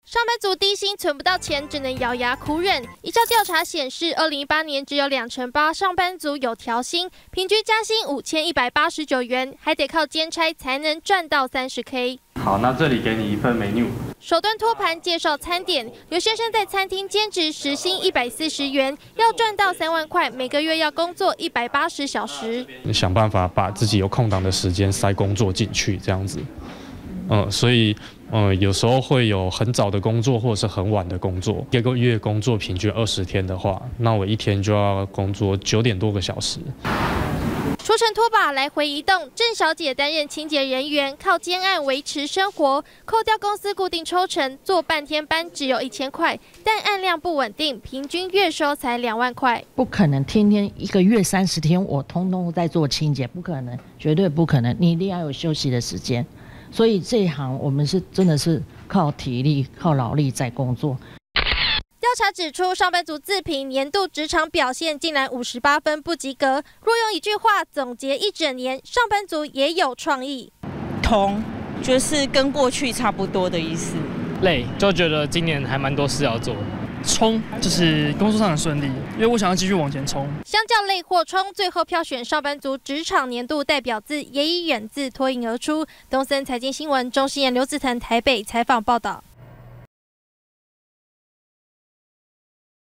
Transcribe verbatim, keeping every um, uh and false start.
上班族低薪存不到钱，只能咬牙苦忍。一项调查显示，二零一八年只有两成八上班族有调薪，平均加薪五千一百八十九元，还得靠兼差才能赚到三十 K。 好，那这里给你一份 menu。 首端托盘介绍餐点，刘先生在餐厅兼职，时薪一百四十元，要赚到三万块，每个月要工作一百八十小时。 想办法把自己有空档的时间塞工作进去，这样子。嗯，所以，嗯，有时候会有很早的工作，或者是很晚的工作。一个月工作平均二十天的话，那我一天就要工作九点多个小时。 出乘拖把来回移动，郑小姐担任清洁人员，靠兼案维持生活。扣掉公司固定抽成，做半天班只有一千块，但案量不稳定，平均月收才两万块。 不可能天天一个月三十天，我通通在做清洁，不可能，绝对不可能。你一定要有休息的时间。所以这一行我们是真的是靠体力、靠劳力在工作。 调查指出，上班族自评年度职场表现竟然五十八分不及格。若用一句话总结一整年，上班族也有创意。 同就是跟过去差不多的意思。 累，就觉得今年还蛮多事要做。 冲就是工作上很顺利，因为我想要继续往前冲。 相较累或冲，最后票选上班族职场年度代表字也以远字脱颖而出。东森财经新闻钟欣妍、刘子腾台北采访报道。